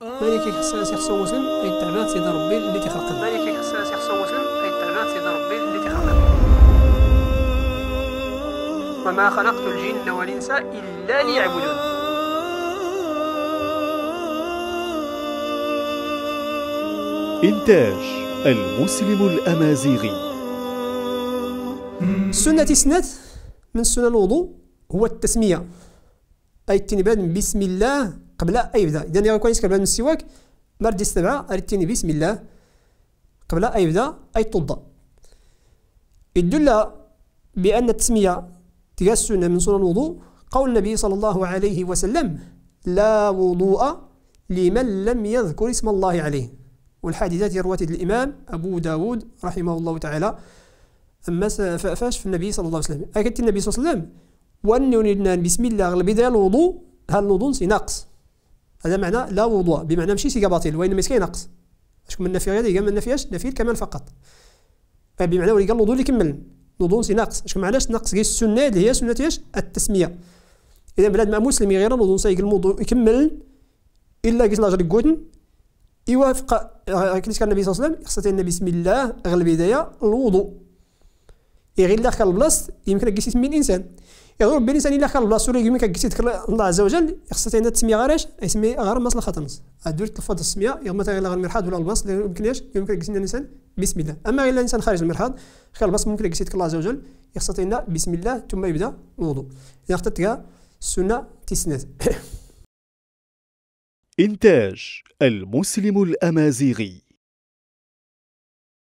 مالك يخصو مسلم أي التعبان سيد ربي اللي تخلق مالك يخصو مسلم أي التعبان سيد ربي اللي تخلق وما خلقت الجن والإنس إلا ليعبدون. إنتاج المسلم الأمازيغي. السنة تسنات من سنن الوضوء هو التسمية، أي التنباد بسم الله قبل أي يبدأ. إذا يكون كويس قبل السواك مرد السبعة أريتني بسم الله قبل أي يبدأ أي توضأ. يدل بأن التسمية تجاه السنة من سنن الوضوء قول النبي صلى الله عليه وسلم: لا وضوء لمن لم يذكر اسم الله عليه. والحادثة رواية الإمام أبو داود رحمه الله تعالى. أما فاش في النبي صلى الله عليه وسلم أكدت النبي صلى الله عليه وسلم وأنه بسم الله غير البداية الوضوء هل الوضوء سي ناقص. هذا معنى لا وضوء، بمعنى ماشي سي باطل وإنما سي ناقص. أشكون من النفي هذا قال من نفياش نفي الكمال فقط، بمعنى ولي قال الوضوء اللي كمل الوضوء سي ناقص. أشكون معناش ناقص غير السنة اللي هي سنة ايش؟ التسمية. إذا بلاد مع مسلم غير الوضوء سي الموضوع يكمل إلا قلت لاجري قوتن يوافق كيفاش كان النبي صلى الله عليه وسلم خصتين بسم الله غير البداية الوضوء. غير داخل البلاص يمكن كيس يسمي الانسان يضرب بين الانسان الا داخل البلاصه ولا يمكن كيس يذكر الله عز وجل خصها عندها التسميه غير ايش يسمي غير مصلحه خطنس ادير تلفظ التسميه يوم مثلا غير المرحاض ولا البلاص يمكن كيس الانسان بسم الله. اما غير الانسان خارج المرحاض خارج البلاصه ممكن كيس يذكر الله عز وجل خصها عندها بسم الله ثم يبدا الوضوء. اذا اخترت السنه تسنات. إنتاج المسلم الأمازيغي.